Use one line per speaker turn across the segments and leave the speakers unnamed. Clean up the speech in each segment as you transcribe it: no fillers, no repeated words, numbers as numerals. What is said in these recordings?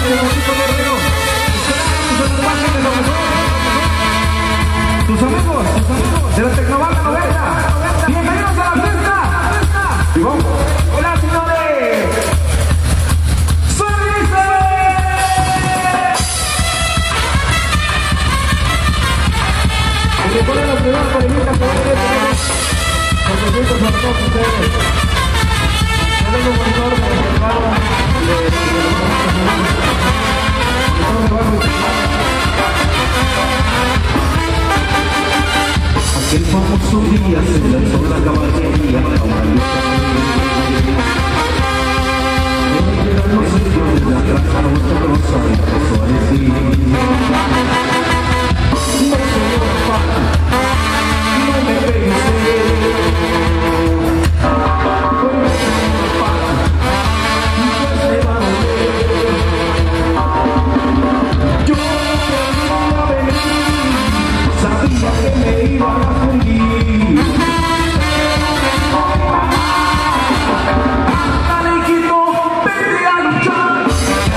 Tus amigos de la Tecnovanda 90. Bienvenidos a la fiesta. Y vamos. Hola, señores. ¡Sonrisa! Y recuerden los primeros parejitas que van a tener con besitos a todos ustedes. Yo tengo un monitor para el mercado aquel famoso día se lanzó la caballería a una lucha. Eran los señores de la raza rosa y empezó a decir: no señor papá, no me pegues, sabía que me iban a fundir. Dale, hijito, vete a luchar.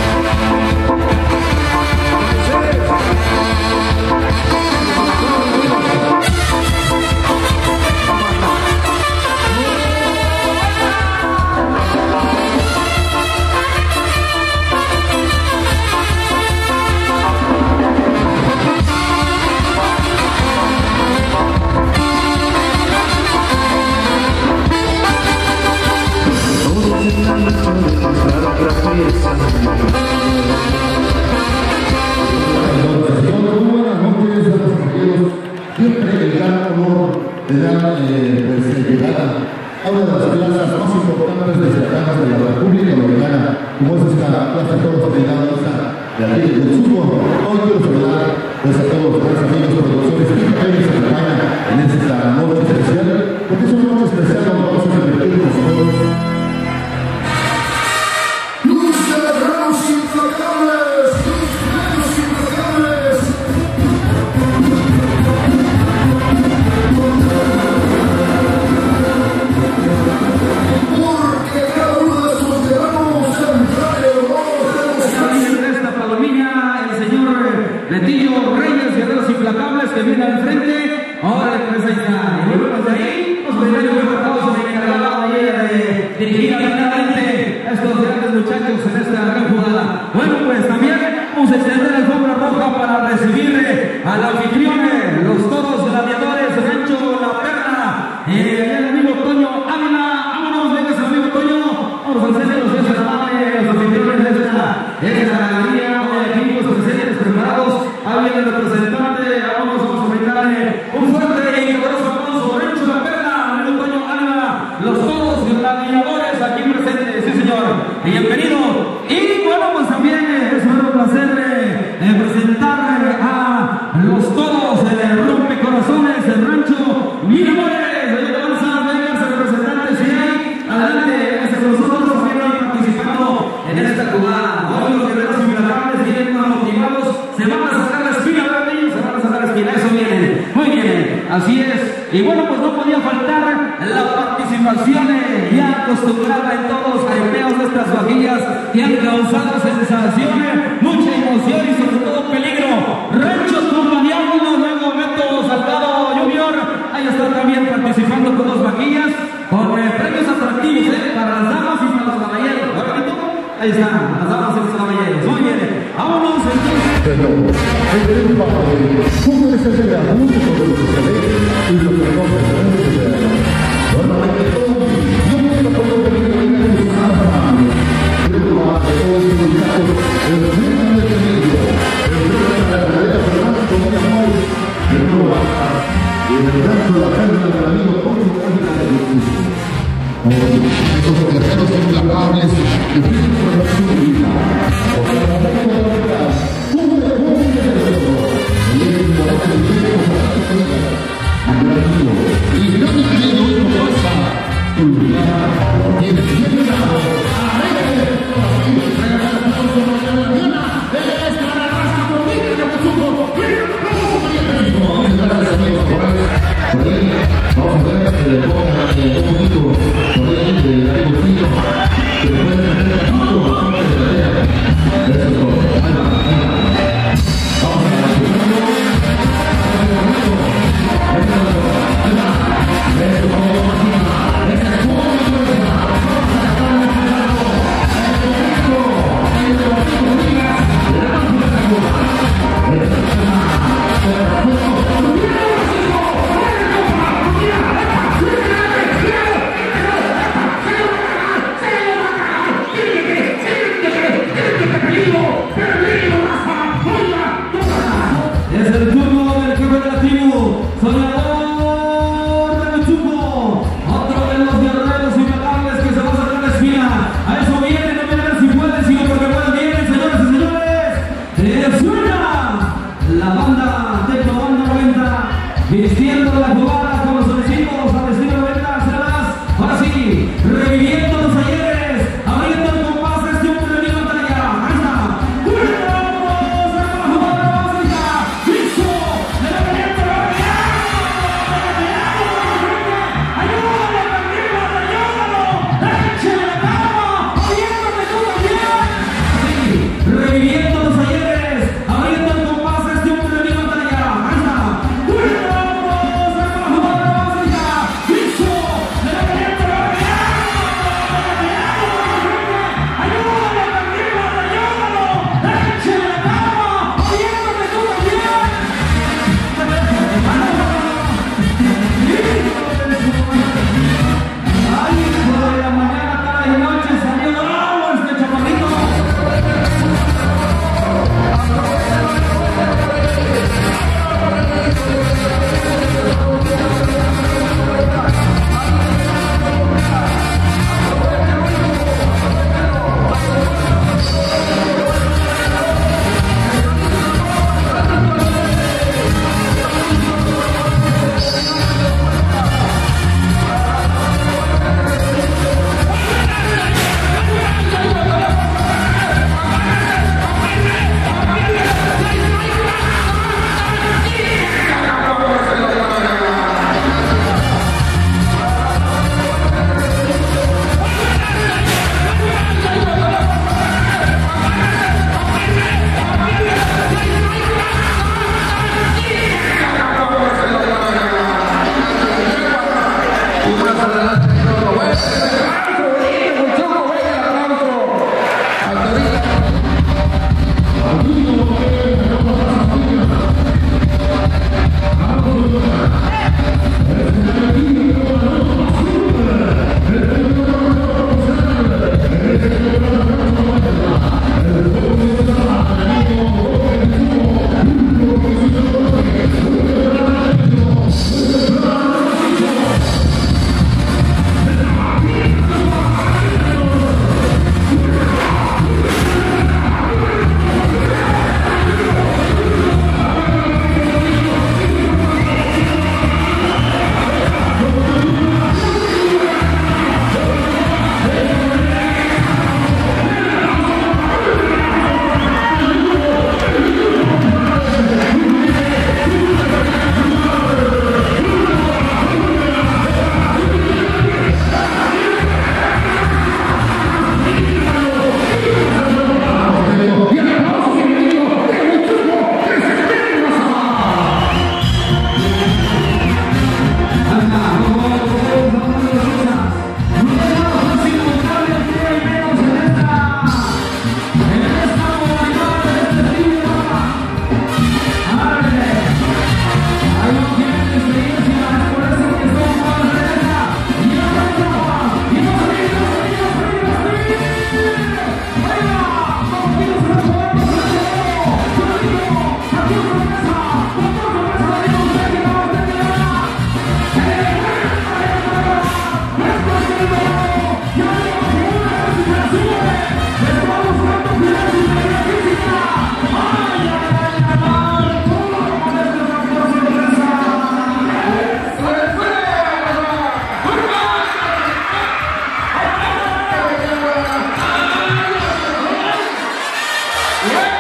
Siempre el gran honor de dar llegada a una de las plazas más importantes de cercanas de la República Dominicana, como es esta plaza de toros de aquí del fútbol. Hoy quiero saludar a todos los grandes amigos, productores que se acompañan en esta noche especial, porque es una noche especial donde vamos a divertir con todos.
Letillo Reyes, guerreros implacables que viene al frente. Ahora pues ahí está. Y luego de ahí nos vendrán muy marcados en encargada de dirigir atentamente a estos grandes muchachos en esta gran jugada. Bueno, pues también vamos a extender la alfombra roja para recibir al anfitrión, los toros gladiadores, Rancho La Perla, el amigo Toño Ávila. Vámonos, venga ese amigo Toño. Vamos a hacer los días amables, los anfitriones de esta galería, aquí los presentes preparados. Alguien del representante, vamos a brindarle un fuerte y caluroso aplauso. Rancho La Perla, el Toño Ávila, los toros gladiadores aquí presentes, sí señor, bienvenido. Y bueno, pues también es un placer presentar a los toros rompecorazones del rancho Miramores. Venga, el representante, si hay, adelante, con nosotros vienen participando en esta jugada. Hoy los guerreros implacables vienen motivados, se van a sacar la espina, ¿verdad? Se van a sacar la espina, eso viene. Muy bien, así es. Y bueno, pues no podía faltar la participación ya acostumbrada en todos los carepeos de estas vajillas que han causado sensación, mucha emoción y sobre todo peligro. Ranchos Companianos, luego Beto Salgado Junior, ahí está también participando con dos vajillas, con premios atractivos para las damas y para los caballeros. ¿Verdad? Ahí están, las damas y los caballeros. Muy bien, vámonos entonces.
Esos guerreros implacables que viven por su vida. Y
¡Bien!